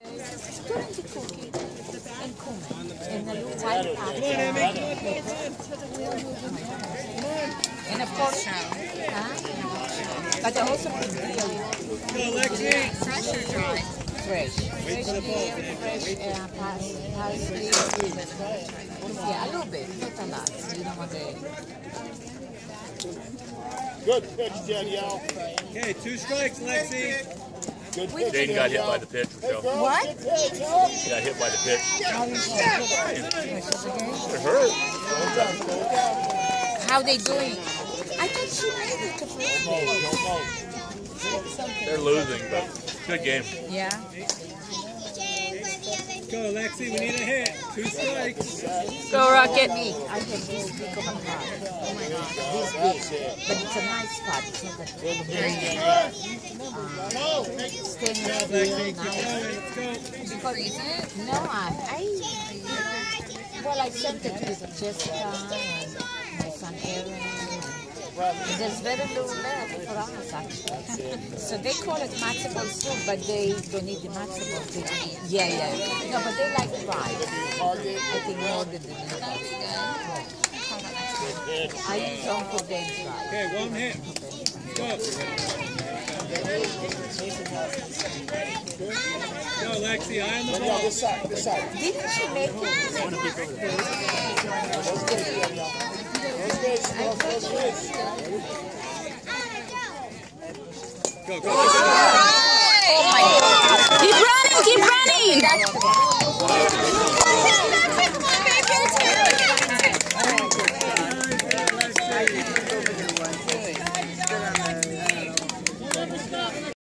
Turkey cookie and cumin and a little white pepper. And of course, but I also put dill. Fresh or dry? Fresh. Fresh dill, fresh parsley. Yeah, a little bit, not a lot. You don't want the... Good pitch, Danielle. Okay, 2 strikes, Lexi. Good pitch. Jaden got hit by the pitch, Rochelle. What? He got hit by the pitch. It hurt. How they doing? I thought she made it to play. They're losing, but good game. Yeah. Go, Lexi, we need a hit. 2 strikes. Go, Rocket. Me, I have this big of a card. Oh my God. This big. But it's a nice card. It's not that big. Stainless Lexi, steel, nice. let's go. Freeze it? No, well, I sent it with Jessica and my son Aaron. And there's very little left for us, actually. So they call it matzo ball soup, but they don't need the matzo ball. Yeah. No, but they like fried. I think more than the noodles. I use Uncle Ben's fried. Okay, 1 hit. Go. Go, Lexi, eye on the ball. This side. Didn't she make Go, go. Oh my God. Keep running, keep running.